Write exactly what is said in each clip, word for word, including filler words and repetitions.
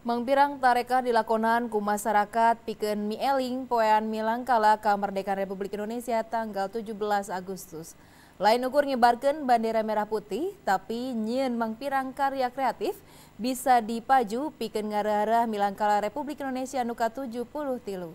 Mangpirang tarekah dilakonan ku masyarakat pikeun mieling poean milangkala kamardekaan Republik Indonesia tanggal tujuh belas Agustus. Lain ukur nyebarkeun bandera merah putih, tapi nyieun mangpirang karya kreatif bisa dipaju pikeun ngareureuh milangkala Republik Indonesia nu ka tujuh puluh tilu.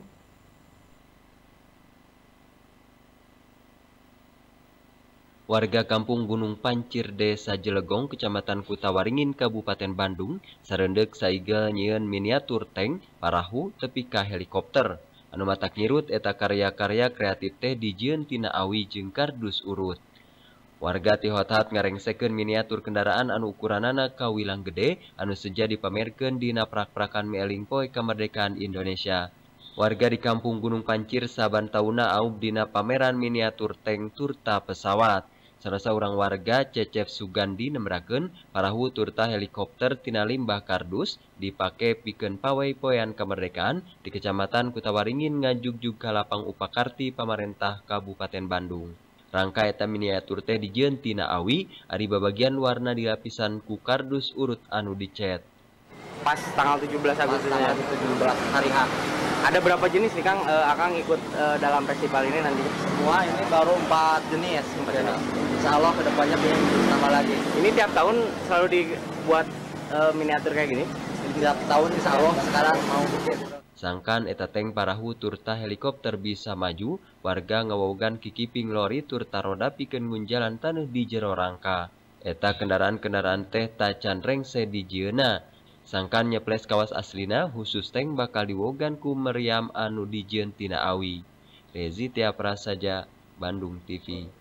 Warga kampung Gunung Pancir, Desa Jelegong, Kecamatan Kutawaringin, Kabupaten Bandung, sareundeuh saigel nyieun miniatur tank, parahu, tepi ka helikopter. Anu matak nyirut eta karya-karya kreatif teh dijieun tina awi jeung kardus urut. Warga ti hot-hat ngarengsekeun miniatur kendaraan anu ukuranana kawilang gede anu seja dipamerkeun dina prak-prakan mieling poe kamardekaan Indonesia. Warga di kampung Gunung Pancir saban tauna aub dina pameran miniatur tank turta pesawat. Sarasa urang warga Cecep Sugandi nembrakeun parahu turta helikopter tina limbah kardus dipake pikeun pawai poean kamardekaan di Kecamatan Kutawaringin ngajugjug ka lapang upakarti pamarentah Kabupaten Bandung. Rangka eta miniatur teh dijieun tina awi, ari babagian warna dilapisan ku kardus urut anu dicet. Pas tanggal tujuh belas Agustus ya, tujuh belas hari H. Ada berapa jenis nih Kang, uh, Akang ikut uh, dalam festival ini nanti? Semua ini baru empat jenis. Empat jenis. Insya Allah kedepannya pengen tambah lagi. Ini tiap tahun selalu dibuat uh, miniatur kayak gini? Tiap tahun insya Allah sekarang mau bikin. Sangkan eta tank parahu turta helikopter bisa maju, warga ngawogan kikiping lori turta roda pikeun ngunjalan taneuh di jero rangka. Eta kendaraan-kendaraan teh tacan rengse di jieuna. Sangkan nyeples kawas aslina, khusus tank bakal diwogan ku meriam anu dijieun tina awi. Rezi Tiaprasaja, Bandung T V.